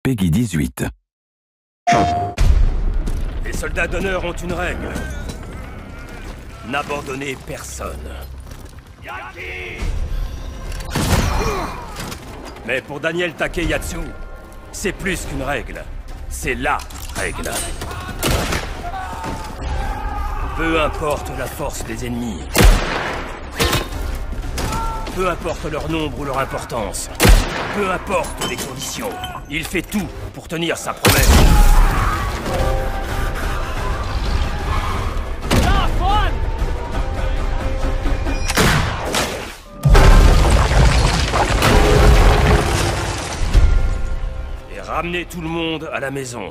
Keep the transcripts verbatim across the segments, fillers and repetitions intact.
Peggy dix-huit. Les soldats d'honneur ont une règle. N'abandonnez personne. Mais pour Daniel Takeyatsu, c'est plus qu'une règle. C'est LA règle. Peu importe la force des ennemis. Peu importe leur nombre ou leur importance. Peu importe les conditions. Il fait tout pour tenir sa promesse. Et ramener tout le monde à la maison.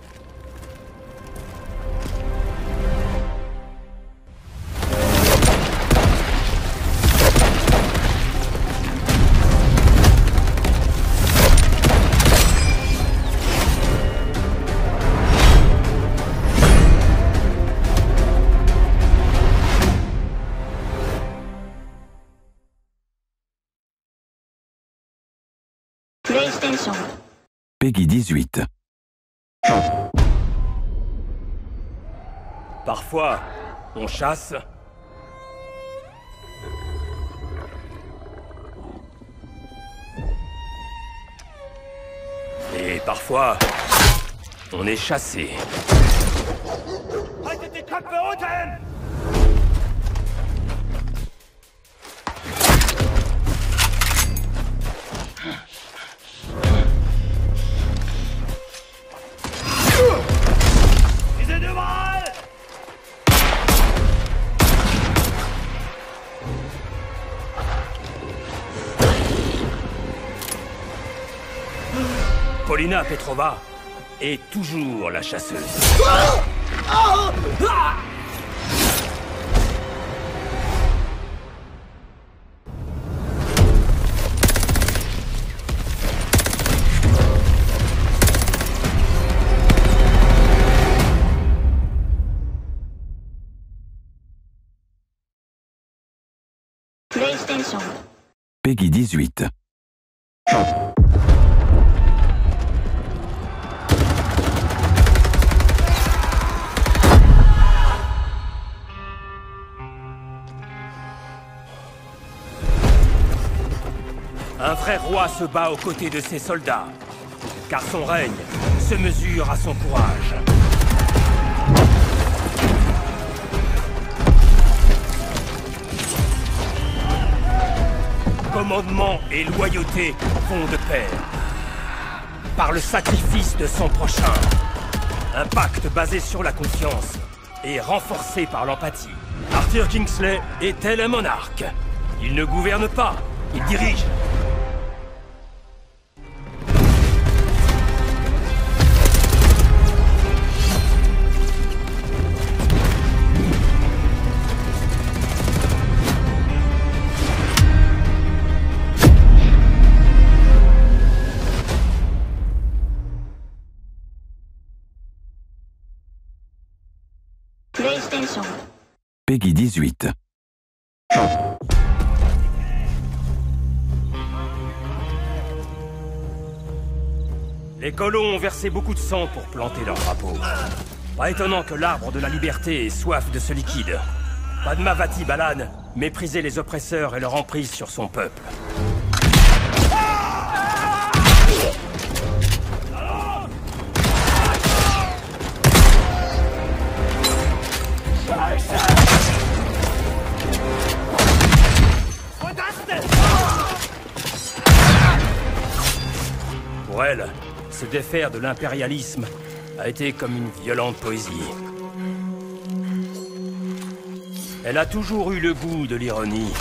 PlayStation. Peggy dix-huit. Parfois, on chasse. Et parfois, on est chassé. Polina Petrova est toujours la chasseuse. PlayStation. Peggy dix-huit. Un vrai roi se bat aux côtés de ses soldats, car son règne se mesure à son courage. Commandement et loyauté vont de pair. Par le sacrifice de son prochain. Un pacte basé sur la confiance et renforcé par l'empathie. Arthur Kingsley est tel un monarque. Il ne gouverne pas, il dirige. PlayStation. Peggy dix-huit. Les colons ont versé beaucoup de sang pour planter leur drapeau. Pas étonnant que l'arbre de la liberté ait soif de ce liquide. Padmavati Balan méprisait les oppresseurs et leur emprise sur son peuple. Pour elle, se défaire de l'impérialisme a été comme une violente poésie. Elle a toujours eu le goût de l'ironie.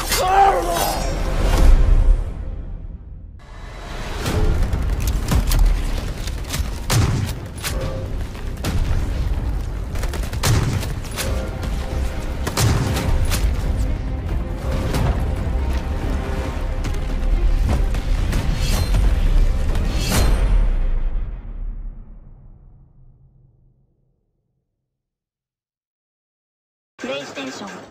PlayStation.